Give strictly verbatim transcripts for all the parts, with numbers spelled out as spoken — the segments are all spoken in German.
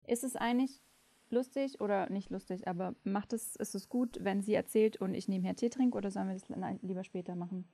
Ist es eigentlich lustig oder nicht lustig, aber macht es, ist es gut, wenn sie erzählt und ich nebenher Tee trinke, oder sollen wir das lieber später machen?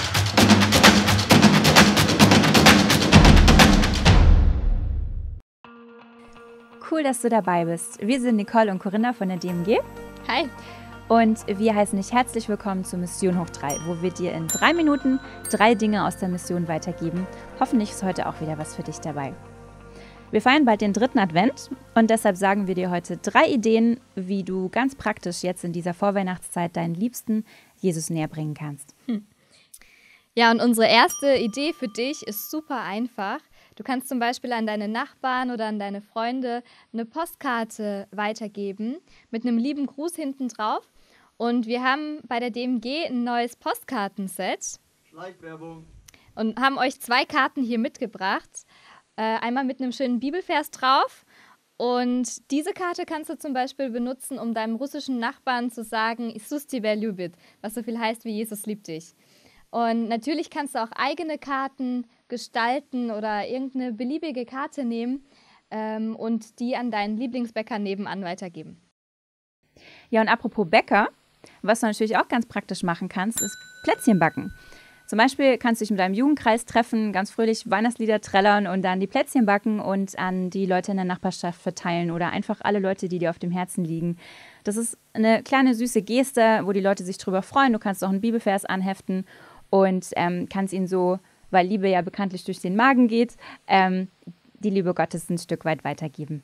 Cool, dass du dabei bist. Wir sind Nicole und Corinna von der D M G. Hi. Und wir heißen dich herzlich willkommen zur Mission hoch drei, wo wir dir in drei Minuten drei Dinge aus der Mission weitergeben. Hoffentlich ist heute auch wieder was für dich dabei. Wir feiern bald den dritten Advent und deshalb sagen wir dir heute drei Ideen, wie du ganz praktisch jetzt in dieser Vorweihnachtszeit deinen Liebsten Jesus näher bringen kannst. Hm. Ja, und unsere erste Idee für dich ist super einfach. Du kannst zum Beispiel an deine Nachbarn oder an deine Freunde eine Postkarte weitergeben mit einem lieben Gruß hinten drauf. Und wir haben bei der D M G ein neues Postkartenset. Schleichwerbung. Und haben euch zwei Karten hier mitgebracht. Äh, einmal mit einem schönen Bibelvers drauf. Und diese Karte kannst du zum Beispiel benutzen, um deinem russischen Nachbarn zu sagen, Isus тебя любит, was so viel heißt wie Jesus liebt dich. Und natürlich kannst du auch eigene Karten gestalten oder irgendeine beliebige Karte nehmen ähm, und die an deinen Lieblingsbäcker nebenan weitergeben. Ja, und apropos Bäcker, was du natürlich auch ganz praktisch machen kannst, ist Plätzchen backen. Zum Beispiel kannst du dich mit deinem Jugendkreis treffen, ganz fröhlich Weihnachtslieder trällern und dann die Plätzchen backen und an die Leute in der Nachbarschaft verteilen oder einfach alle Leute, die dir auf dem Herzen liegen. Das ist eine kleine süße Geste, wo die Leute sich drüber freuen. Du kannst auch einen Bibelvers anheften und ähm, kannst ihnen so, weil Liebe ja bekanntlich durch den Magen geht, ähm, die Liebe Gottes ein Stück weit weitergeben.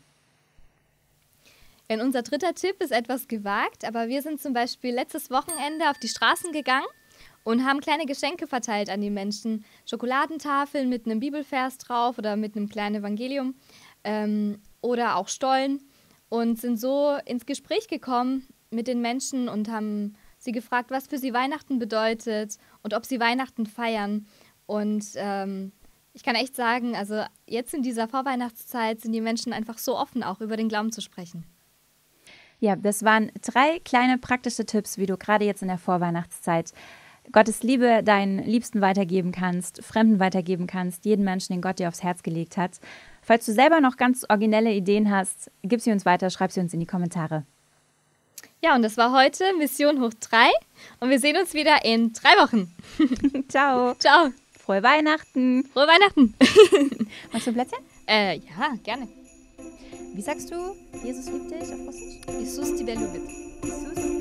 Und unser dritter Tipp ist etwas gewagt, aber wir sind zum Beispiel letztes Wochenende auf die Straßen gegangen und haben kleine Geschenke verteilt an die Menschen. Schokoladentafeln mit einem Bibelvers drauf oder mit einem kleinen Evangelium ähm, oder auch Stollen und sind so ins Gespräch gekommen mit den Menschen und haben sie gefragt, was für sie Weihnachten bedeutet und ob sie Weihnachten feiern. Und ähm, ich kann echt sagen, also jetzt in dieser Vorweihnachtszeit sind die Menschen einfach so offen, auch über den Glauben zu sprechen. Ja, das waren drei kleine praktische Tipps, wie du gerade jetzt in der Vorweihnachtszeit Gottes Liebe deinen Liebsten weitergeben kannst, Fremden weitergeben kannst, jeden Menschen, den Gott dir aufs Herz gelegt hat. Falls du selber noch ganz originelle Ideen hast, gib sie uns weiter, schreib sie uns in die Kommentare. Ja, und das war heute Mission hoch drei und wir sehen uns wieder in drei Wochen. Ciao. Ciao. Frohe Weihnachten. Frohe Weihnachten. Machst du ein Plätzchen? Äh, ja, gerne. Wie sagst du, Jesus liebt dich auf Russisch? Isus тебя любит. Jesus